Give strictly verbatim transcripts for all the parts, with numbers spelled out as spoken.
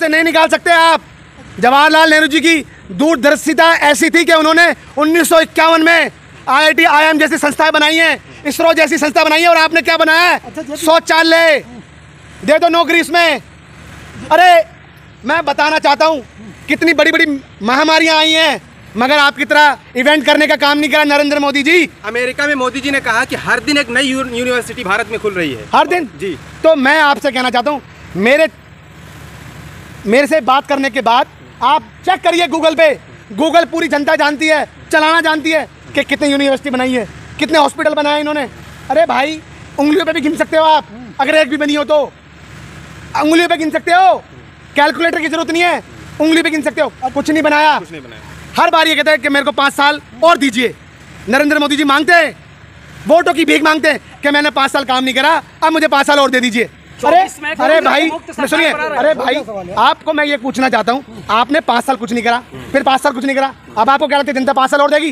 से नहीं निकाल सकते आप। जवाहरलाल नेहरू जी की दूरदर्शिता ऐसी थी कि उन्होंने उन्नीस सौ इक्यावन में आई I T I I am जैसी संस्थाएं बनाई हैं, इसरो जैसी संस्था बनाई है, और आपने क्या बनाया है? शौचालय दे दो नौकरी इसमें। अरे मैं बताना चाहता हूँ कितनी बड़ी बड़ी महामारियां आई हैं, मगर आपकी तरह इवेंट करने का काम नहीं करा नरेंद्र मोदी जी। अमेरिका में मोदी जी ने कहा कि हर दिन एक नई यूनिवर्सिटी भारत में खुल रही है। हर दिन जी। तो मैं आपसे कहना चाहता हूँ, मेरे मेरे से बात करने के बाद आप चेक करिए गूगल पे, गूगल पूरी जनता जानती है, चलाना जानती है कि कितनी यूनिवर्सिटी बनाई है, कितने हॉस्पिटल बनाए इन्होंने। अरे भाई उंगलियों पे भी गिन सकते हो आप, अगर एक भी बनी हो तो उंगलियों पे गिन सकते हो, कैलकुलेटर की जरूरत नहीं है, उंगली पे गिन सकते हो। कुछ नहीं बनाया, कुछ नहीं बनाया। हर बार ये कहते हैं कि मेरे को पाँच साल और दीजिए। नरेंद्र मोदी जी मांगते हैं, वोटों की भीख मांगते हैं कि मैंने पाँच साल काम नहीं करा, अब मुझे पाँच साल और दे दीजिए। अरे अरे भाई सुनिए, अरे भाई आपको मैं ये पूछना चाहता हूँ, आपने पाँच साल कुछ नहीं करा, फिर पाँच साल कुछ नहीं करा, अब आपको क्या लगता है जनता पाँच साल और देगी?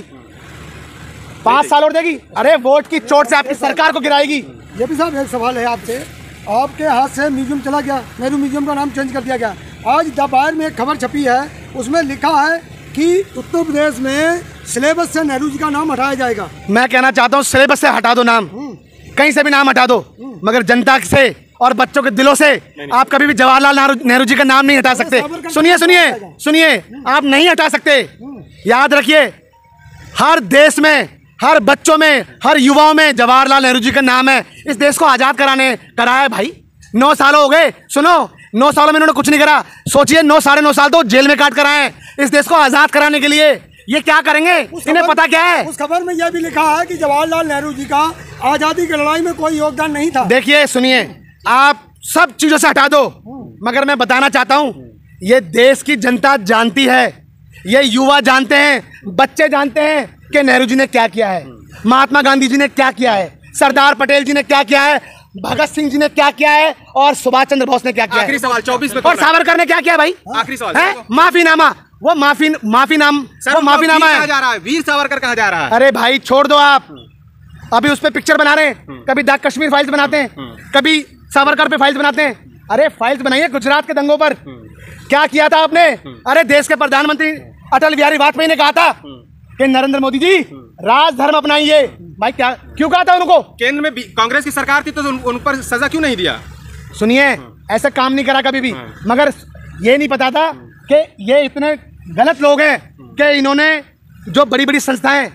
पाँच साल और देगी? अरे वोट की चोट से आपकी सरकार को गिराएगी। ये भी साहब एक सवाल है आपसे, आपके हाथ से म्यूजियम चला गया, नेहरू म्यूजियम का नाम चेंज कर दिया गया। आज दोपहर में एक खबर छपी है, उसमें लिखा है कि उत्तर प्रदेश में सिलेबस से नेहरू जी का नाम हटाया जाएगा। मैं कहना चाहता हूँ सिलेबस से हटा दो नाम, कहीं से भी नाम हटा दो, मगर जनता से और बच्चों के दिलों से आप कभी भी जवाहरलाल नेहरू जी का नाम नहीं हटा सकते। सुनिए सुनिए सुनिए, आप नहीं हटा सकते। याद रखिए, हर देश में, हर बच्चों में, हर युवाओं में जवाहरलाल नेहरू जी का नाम है। इस देश को आज़ाद कराने कराया भाई, नौ साल हो गए। सुनो, नौ सालों में इन्होंने कुछ नहीं करा, सोचिए नौ साढ़े नौ साल तो जेल में काट कर आए इस देश को आज़ाद कराने के लिए। ये क्या करेंगे, इन्हें पता क्या है? उस खबर में यह भी लिखा है कि जवाहरलाल नेहरू जी का आज़ादी की लड़ाई में कोई योगदान नहीं था। देखिए सुनिए, आप सब चीजों से हटा दो, मगर मैं बताना चाहता हूं, ये देश की जनता जानती है, ये युवा जानते हैं, बच्चे जानते हैं कि नेहरू जी ने क्या किया है, महात्मा गांधी जी ने क्या किया है, सरदार पटेल जी ने क्या किया है, भगत सिंह जी ने क्या किया है, और सुभाष चंद्र बोस ने क्या किया है। आखिरी सवाल चौबीस में, और सावरकर ने क्या किया भाई? आखिरी सवाल है माफीनामा, वो माफी माफी नाम वो माफीनामा है। जा रहा है वीर सावरकर कहा जा रहा है। अरे भाई छोड़ दो आप, अभी उस पर पिक्चर बना रहे हैं, कभी द कश्मीर फाइल्स बनाते हैं, कभी सावरकर पे फाइल्स बनाते हैं। अरे फाइल्स बनाइए गुजरात के दंगों पर, क्या किया था आपने? अरे देश के प्रधानमंत्री अटल बिहारी वाजपेयी ने कहा था कि नरेंद्र मोदी जी राजधर्म अपनाइए। भाई क्या क्यों कहा था उनको? केंद्र में कांग्रेस की सरकार थी तो उन, उन पर सजा क्यों नहीं दिया? सुनिए, ऐसा काम नहीं करा कभी भी, मगर ये नहीं पता था कि ये इतने गलत लोग हैं कि इन्होंने जो बड़ी बड़ी संस्थाएं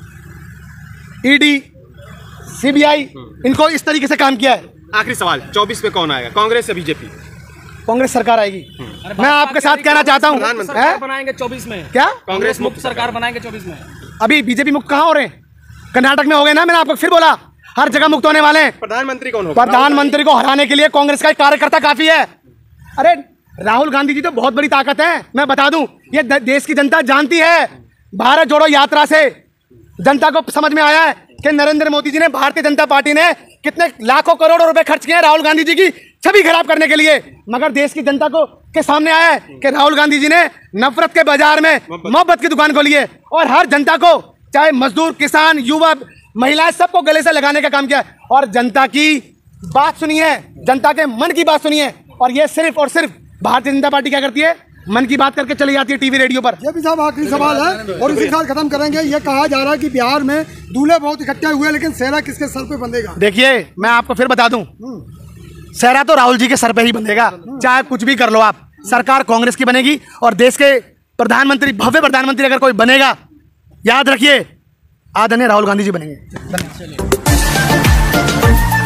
ईडी, सीबीआई, इनको इस तरीके से काम किया है। आखिरी सवाल चौबीस में कौन आएगा, कांग्रेस या बीजेपी? कांग्रेस सरकार आएगी। मैं आपके साथ कहना चाहता हूँ, बनाएंगे चौबीस में क्या कांग्रेस मुक्त सरकार बनाएंगे चौबीस में। अभी बीजेपी मुक्त कहाँ हो रहे हैं? कर्नाटक में हो गए ना, मैंने आपको फिर बोला, हर जगह मुक्त होने वाले हैं। प्रधानमंत्री कौन होगा? प्रधानमंत्री को हराने के लिए कांग्रेस का एक कार्यकर्ता काफी है। अरे राहुल गांधी जी तो बहुत बड़ी ताकत है, मैं बता दूं, ये देश की जनता जानती है। भारत जोड़ो यात्रा से जनता को समझ में आया है कि नरेंद्र मोदी जी ने, भारतीय जनता पार्टी ने कितने लाखों करोड़ों रुपए खर्च किए राहुल गांधी जी की छवि खराब करने के लिए, मगर देश की जनता को के सामने आया है कि राहुल गांधी जी ने नफरत के बाजार में मोहब्बत की दुकान खोली है, और हर जनता को, चाहे मजदूर, किसान, युवा, महिलाएं, सबको गले से लगाने का काम किया है। और जनता की बात सुनी है, जनता के मन की बात सुनी है, और ये सिर्फ और सिर्फ भारतीय जनता पार्टी क्या करती है, मन की बात करके चली जाती है टीवी रेडियो पर। ये भी साहब आखिरी सवाल है और इसी साथ खत्म करेंगे। ये कहा जा रहा है कि बिहार में दूल्हे बहुत इकट्ठे हुए, लेकिन सेहरा किसके सर पे बंधेगा? देखिए मैं आपको फिर बता दूं, सेहरा तो राहुल जी के सर पे ही बंधेगा, चाहे कुछ भी कर लो आप। सरकार कांग्रेस की बनेगी और देश के प्रधानमंत्री, भव्य प्रधानमंत्री अगर कोई बनेगा, याद रखिए आदरणीय राहुल गांधी जी बनेंगे। धन्यवाद।